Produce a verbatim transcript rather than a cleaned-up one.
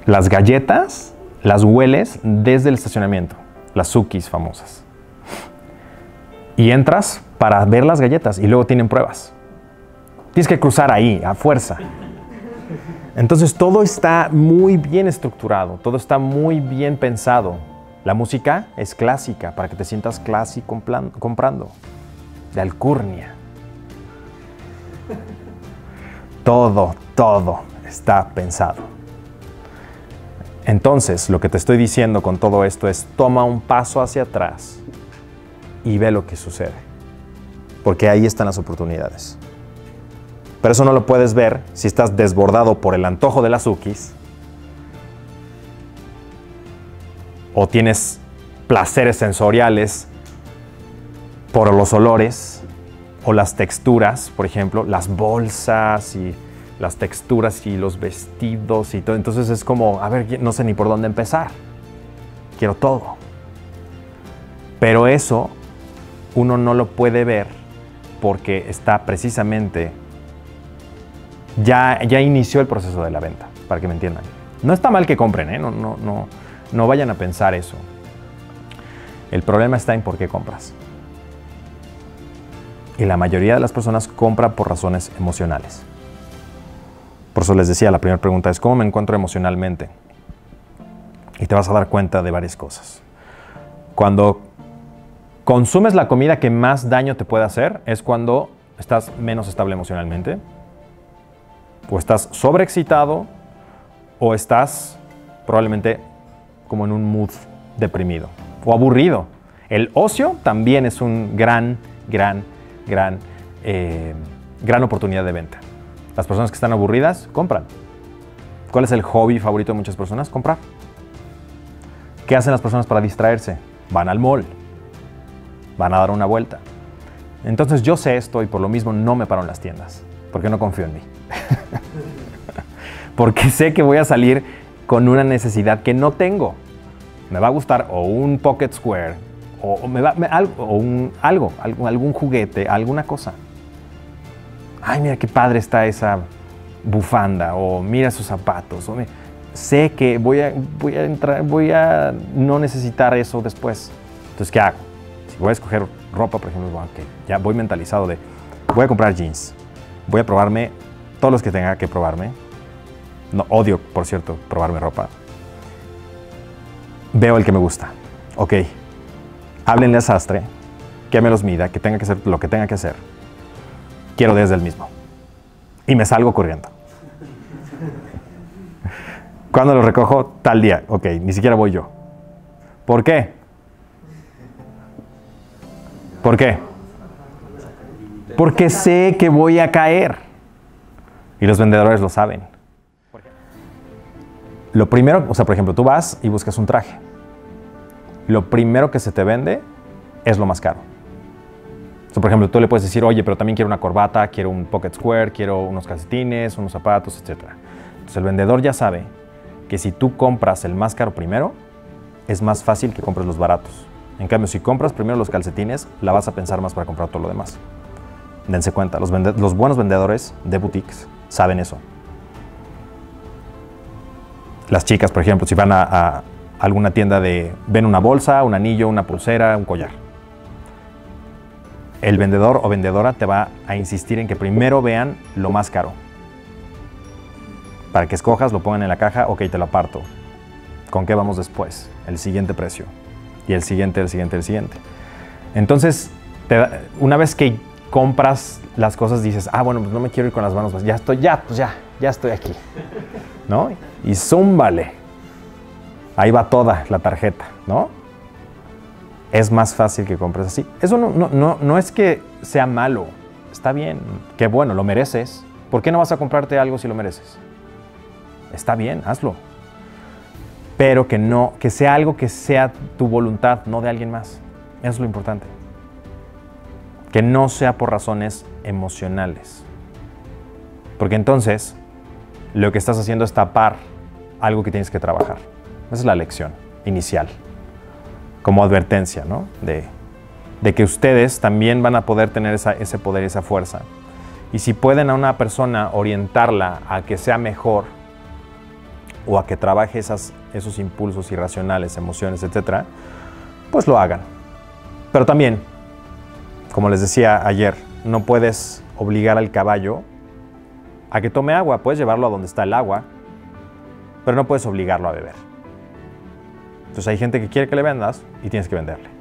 Las galletas las hueles desde el estacionamiento, las Sukis famosas. Y entras para ver las galletas y luego tienen pruebas. Tienes que cruzar ahí, a fuerza. Entonces todo está muy bien estructurado, todo está muy bien pensado. La música es clásica, para que te sientas clásico comprando. De alcurnia. Todo, todo está pensado. Entonces, lo que te estoy diciendo con todo esto es, toma un paso hacia atrás y ve lo que sucede. Porque ahí están las oportunidades. Pero eso no lo puedes ver si estás desbordado por el antojo de las Sukis o tienes placeres sensoriales por los olores o las texturas, por ejemplo, las bolsas y las texturas y los vestidos y todo. Entonces es como, a ver, no sé ni por dónde empezar. Quiero todo. Pero eso uno no lo puede ver porque está precisamente... Ya, ya inició el proceso de la venta, para que me entiendan. No está mal que compren, ¿eh? no, no, no, no vayan a pensar eso. El problema está en por qué compras. Y la mayoría de las personas compran por razones emocionales. Por eso les decía, la primera pregunta es, ¿cómo me encuentro emocionalmente? Y te vas a dar cuenta de varias cosas. Cuando consumes la comida que más daño te puede hacer, es cuando estás menos estable emocionalmente. O estás sobreexcitado o estás probablemente como en un mood deprimido o aburrido. El ocio también es un gran, gran, gran, eh, gran oportunidad de venta. Las personas que están aburridas, compran. ¿Cuál es el hobby favorito de muchas personas? Comprar. ¿Qué hacen las personas para distraerse? Van al mall. Van a dar una vuelta. Entonces yo sé esto y por lo mismo no me paro en las tiendas. Porque no confío en mí. Porque sé que voy a salir con una necesidad que no tengo. Me va a gustar o un Pocket Square o, o, me va, me, algo, o un, algo, algún, algún juguete, alguna cosa. Ay, mira qué padre está esa bufanda o mira esos zapatos. O mira, sé que voy a, voy a entrar, voy a no necesitar eso después. Entonces, ¿qué hago? Si voy a escoger ropa, por ejemplo, bueno, okay, ya voy mentalizado de voy a comprar jeans. Voy a probarme todos los que tenga que probarme. No, odio, por cierto, probarme ropa. Veo el que me gusta. Ok. Háblenle al sastre, que me los mida, que tenga que hacer lo que tenga que hacer. Quiero desde el mismo. Y me salgo corriendo. ¿Cuándo lo recojo? Tal día. Ok, ni siquiera voy yo. ¿Por qué? ¿Por qué? Porque sé que voy a caer. Y los vendedores lo saben. Lo primero, o sea, por ejemplo, tú vas y buscas un traje. Lo primero que se te vende es lo más caro. O sea, por ejemplo, tú le puedes decir, oye, pero también quiero una corbata, quiero un pocket square, quiero unos calcetines, unos zapatos, etcétera. Entonces el vendedor ya sabe que si tú compras el más caro primero, es más fácil que compres los baratos. En cambio, si compras primero los calcetines, la vas a pensar más para comprar todo lo demás. Dense cuenta, los, los buenos vendedores de boutiques saben eso. Las chicas, por ejemplo, si van a, a alguna tienda de... ven una bolsa, un anillo, una pulsera, un collar. El vendedor o vendedora te va a insistir en que primero vean lo más caro. Para que escojas, lo pongan en la caja, ok, te lo aparto. ¿Con qué vamos después? El siguiente precio. Y el siguiente, el siguiente, el siguiente. Entonces, te da, una vez que compras las cosas, dices, ah, bueno, pues no me quiero ir con las manos vacías. Ya estoy, ya, pues ya, ya estoy aquí. ¿No? Y zúmbale. Ahí va toda la tarjeta, ¿no? Es más fácil que compres así. Eso no, no, no, no es que sea malo. Está bien. Qué bueno, lo mereces. ¿Por qué no vas a comprarte algo si lo mereces? Está bien, hazlo. Pero que no, que sea algo que sea tu voluntad, no de alguien más. Eso es lo importante. Que no sea por razones emocionales. Porque entonces, lo que estás haciendo es tapar algo que tienes que trabajar. Esa es la lección inicial. Como advertencia, ¿no? De, de que ustedes también van a poder tener esa, ese poder y esa fuerza. Y si pueden a una persona orientarla a que sea mejor, o a que trabaje esas, esos impulsos irracionales, emociones, etcétera, pues lo hagan. Pero también, como les decía ayer, no puedes obligar al caballo a que tome agua. Puedes llevarlo a donde está el agua, pero no puedes obligarlo a beber. Entonces hay gente que quiere que le vendas y tienes que venderle.